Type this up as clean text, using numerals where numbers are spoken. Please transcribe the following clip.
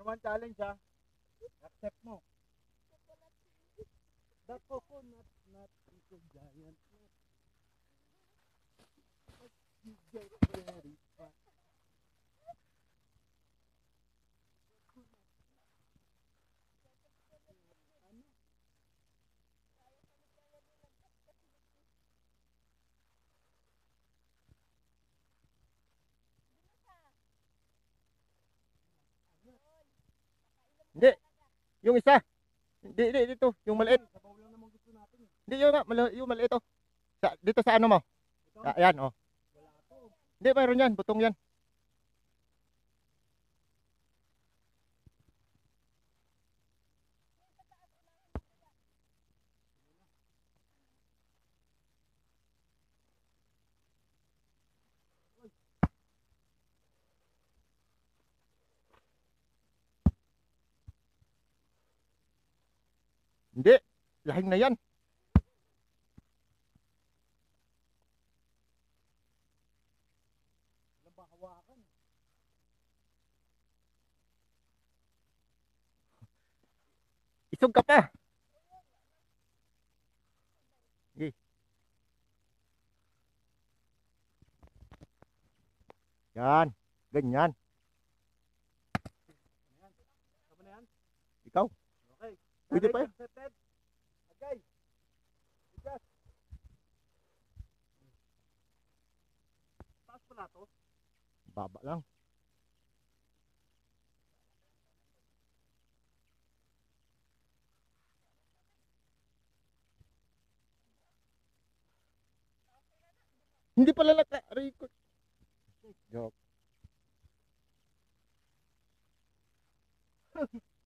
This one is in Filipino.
naman challenge ha. Accept mo. The coconut nut is a giant nut. You get very fat. Hindi. Yung isa. Hindi, dito. Yung maliit. Sabaw lang naman gusto natin eh. Hindi, yung maliit oh. Dito sa ano mo? Ayan oh. Wala to. Hindi, mayroon yan. Butong yan. Hindi. Lahing na yan. Walang ba hawakan? Isog ka pa. Sige. Yan. Ganyan. Tama na yan? Ikaw. Okay. Pwede pa yan. Accepted. Okay. Bigas. Taas pala to. Baba lang. Hindi pala record. Joke.